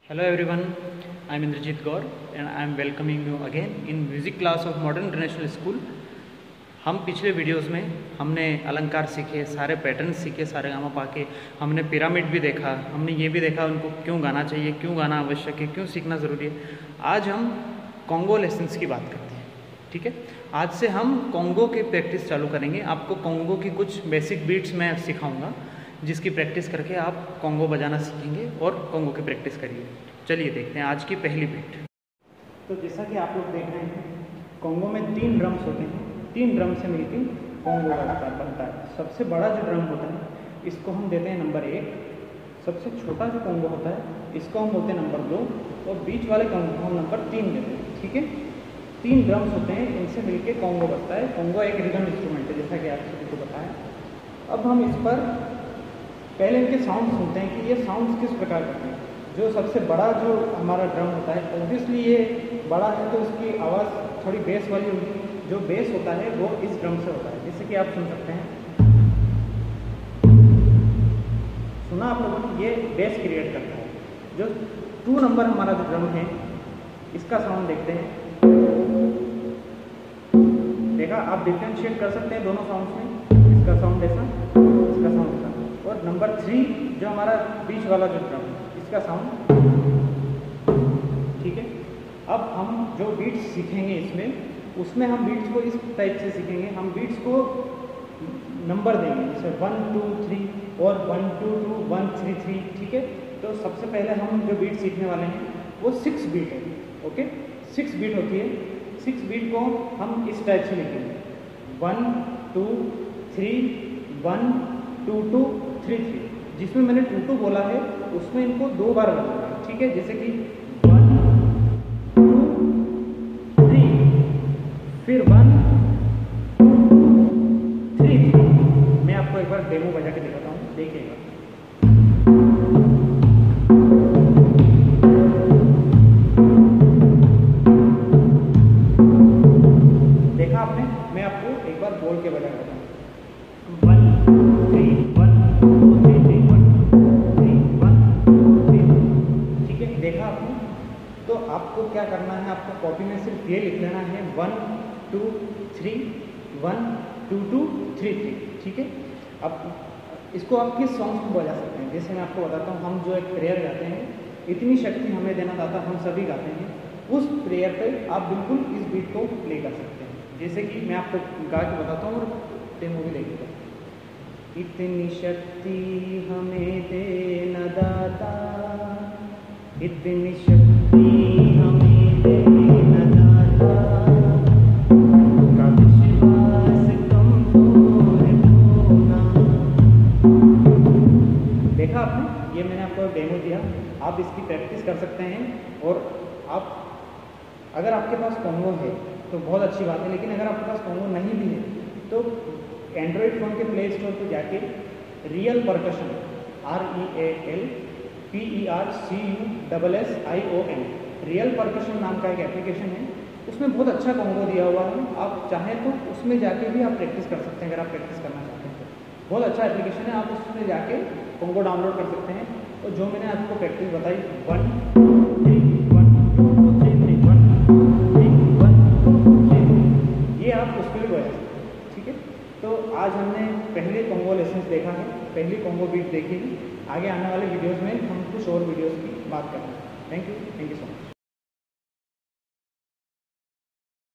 Hello everyone, I am Indrajit Gaur and I am welcoming you again in music class of Modern International School। हम पिछले videos में हमने अलंकार सीखे, सारे पैटर्न सीखे, सारे गामा पा के हमने पिरामिड भी देखा, हमने ये भी देखा उनको क्यों गाना चाहिए, क्यों गाना आवश्यक है, क्यों सीखना ज़रूरी है। आज हम कॉन्गो लेसन्स की बात करते हैं, ठीक है। आज से हम कॉन्गो की प्रैक्टिस चालू करेंगे। आपको कॉन्गो की कुछ बेसिक बीट्स मैं सिखाऊंगा, जिसकी प्रैक्टिस करके आप कॉन्गो बजाना सीखेंगे और कॉन्गो की प्रैक्टिस करिए। चलिए देखते हैं आज की पहली बीट। तो जैसा कि आप लोग देख रहे हैं, कॉन्गो में 3 ड्रम्स होते हैं, 3 ड्रम से मिलकर कॉन्गो बनता है। सबसे बड़ा जो ड्रम होता है इसको हम देते हैं नंबर 1, सबसे छोटा जो कॉन्गो होता है इसको हम बोलते हैं नंबर 2 और बीच वाले कॉन्गो को हम नंबर 3 देते हैं, ठीक है। 3 ड्रम्स होते हैं, इनसे मिलकर कॉन्गो बनता है। कॉन्गो एक रिदम इंस्ट्रूमेंट है, जैसा कि आप सभी को बताया। अब हम इस पर पहले इनके साउंड सुनते हैं कि ये साउंड्स किस प्रकार करते हैं। जो सबसे बड़ा जो हमारा ड्रम होता है, ऑब्वियसली ये बड़ा है तो इसकी आवाज़ थोड़ी बेस वाली होगी। जो बेस होता है वो इस ड्रम से होता है, जैसे कि आप सुन सकते हैं। सुना आप लोगों ने, ये बेस क्रिएट करता है। जो 2 नंबर हमारा जो ड्रम है इसका साउंड देखते हैं। देखा, आप डिफ्रेंशिएट कर सकते हैं दोनों साउंड्स में, इसका साउंड ऐसा, इसका साउंड ऐसा। और नंबर 3 जो हमारा बीच वाला जो ड्रम है इसका साउंड, ठीक है। अब हम जो बीट्स सीखेंगे उसमें हम बीट्स को इस टाइप से सीखेंगे। हम बीट्स को नंबर देंगे, जैसे 1 2 3 और 1 2 2 1 3 3, ठीक है। तो सबसे पहले हम जो बीट सीखने वाले हैं वो 6 बीट है, ओके। 6 बीट होती है। 6 बीट को हम इस टाइप से लिखेंगे, 1 2 3 1 2 2 3 3। जिसमें मैंने 2 2 बोला है उसमें इनको 2 बार बोलना है, ठीक है। जैसे कि 1 2 3, फिर 1 2 3 3। मैं आपको एक बार डेमो बजा के दिखाता हूँ, देखिएगा। देखा आपने, मैं आपको एक बार बोल के बजा देता हूँ, 1 3 1 2 3 3 1 3 1 2 3, ठीक है। देखा आपने। तो आपको क्या करना है, आपको कॉपी में सिर्फ ये लिख लेना है 1 2 3 1 2 2 3 3, ठीक है। अब इसको आप किस सॉन्ग्स में बजा सकते हैं, जैसे मैं आपको बताता हूँ। हम जो एक प्रेयर गाते हैं, इतनी शक्ति हमें देना दाता, हम सभी गाते हैं, उस प्रेयर पे आप बिल्कुल इस बीट को प्ले कर सकते हैं। जैसे कि मैं आपको गा के बताता हूँ और डेमो भी देखिएगा। इतनी शक्ति हमें देना दाता, इतनी शक्ति हमें देना दाता, का विश्वास कमजोर होना। देखा आपने, ये मैंने आपको डेमो दिया। आप इसकी प्रैक्टिस कर सकते हैं। और आप अगर आपके पास कॉन्गो है तो बहुत अच्छी बात है, लेकिन अगर आपके पास कॉन्गो नहीं भी है तो एंड्रॉयड फ़ोन के प्ले स्टोर पर जाके real percussion REALPERCUSSION real percussion नाम का एक एप्लीकेशन है। उसमें बहुत अच्छा कॉन्गो दिया हुआ है। आप चाहें तो उसमें जाके भी आप प्रैक्टिस कर सकते हैं। अगर आप प्रैक्टिस करना चाहते हैं तो बहुत अच्छा एप्लीकेशन है, आप उसमें जाके कॉन्गो डाउनलोड कर सकते हैं। और जो मैंने आपको प्रैक्टिस बताई, 1 2 3 1 2 2 3 3 1 3 1 2 2 3, ये आप उस पर भी बजा सकते हैं, ठीक है। तो आज हमने पहले कॉन्गो लेसन्स देखा है, पहली कॉन्गो बीट देखी है। आगे आने वाले वीडियोस में हम कुछ और वीडियोस की बात करेंगे। Thank you so much.